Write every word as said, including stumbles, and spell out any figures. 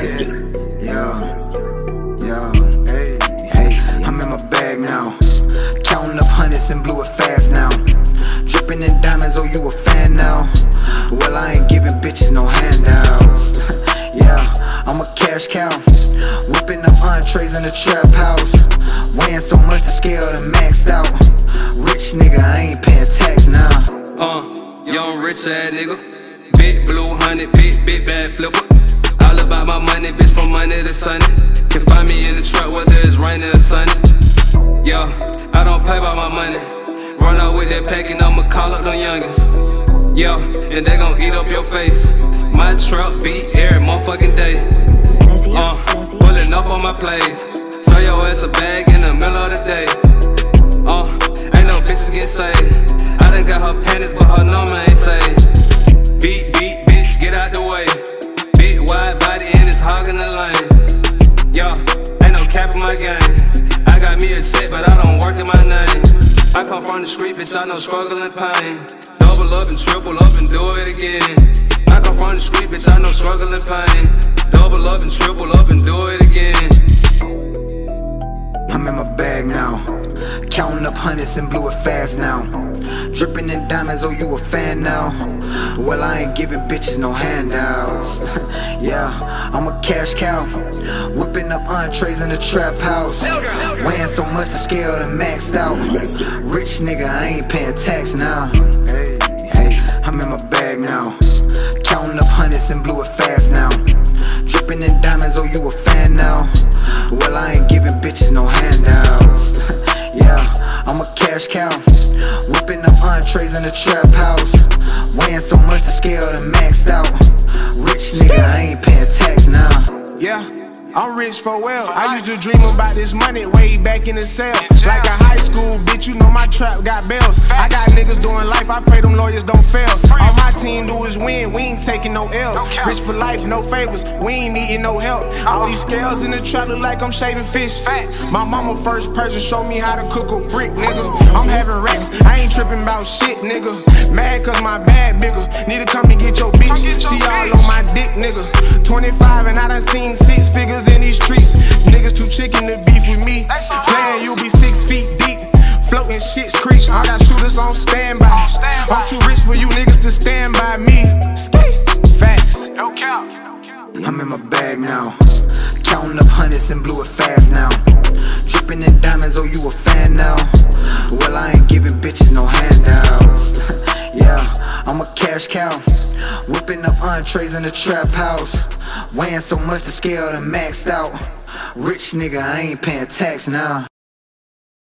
Yeah, yeah, hey, hey, I'm in my bag now. Counting up hundreds and blew it fast now. Dripping in diamonds, oh you a fan now? Well, I ain't giving bitches no handouts. Yeah, I'm a cash cow. Whipping up entrees in the trap house. Weighing so much the scale done maxed out. Rich nigga, I ain't paying tax now. Uh, young rich ass nigga. Big blue honey, big, big bad flipper. All about my money, bitch, from Monday to Sunday. Can find me in the truck whether it's raining or sunny. Yeah, I don't play by my money. Run out with that pack and I'ma call up them youngins. Yeah, and they gon' eat up your face. My truck beat every motherfucking day. Uh, pulling up on my place. So your ass a bag in the middle of the day. Uh, ain't no bitches getting saved. I done got her panties, but her number ain't saved. Beat, beat, bitch, get out the way. Big wide body and it's hogging the lane. Yo, ain't no cap in my game. I got me a check, but I don't work in my name. I come from the street, bitch, I know struggle and pain. Double up and triple up and do it again. I come from the street, bitch, I know struggle and pain. Double up and triple up and do it again. I'm in my bag now. Counting up hundreds and blew it fast now. Dripping in diamonds, oh you a fan now? Well, I ain't giving bitches no handouts. Yeah, I'm a cash cow. Whipping up entrees in the trap house. Weighing so much the scale done maxed out. Rich nigga, I ain't paying tax now. Hey, hey, I'm in my bag now. Counting up hundreds and blew it fast now. Dripping in diamonds, oh you a fan now? Well, I ain't giving bitches no handouts. Yeah, I'm a cash cow. Whipping up entrees in the trap house. Weighing so much the scale done maxed out. Rich nigga, I ain't paying tax now. Yeah, I'm rich for well. I used to dream about this money way back in the cell. Like a high school bitch, you know my trap got bells. I got niggas doing life, I pray them lawyers don't fail. All my team do is win, we ain't taking no L's. Rich for life, no favors, we ain't needing no help. All these scales in the trap look like I'm shaving fish. My mama first person showed me how to cook a brick, nigga. I'm having racks, I ain't tripping about shit, nigga. Mad cause my bag bigger, need to come and get your bitch. She all on my dick, nigga. twenty-five and I done seen six figures in these streets. Niggas too chicken to beef with me. Playing you be six feet deep. Floating shit's creek. I got shooters on standby. I'm too rich for you niggas to stand by me. Facts. No cap. I'm in my bag now. Counting up hundreds and blew it fast now. Dripping in diamonds, oh you a fan now? Well, I ain't giving bitches no handouts. Yeah, I'm a cash cow. Whipping up entrees in the trap house. Weighing so much the scale done maxed out. Rich nigga, I ain't paying tax now.